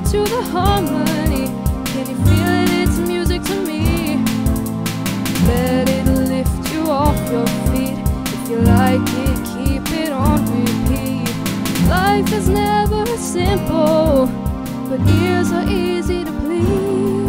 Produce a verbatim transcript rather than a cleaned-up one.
to the harmony. Can you feel it? It's music to me. Let it lift you off your feet. If you like it, keep it on repeat. Life is never simple, but ears are easy to please.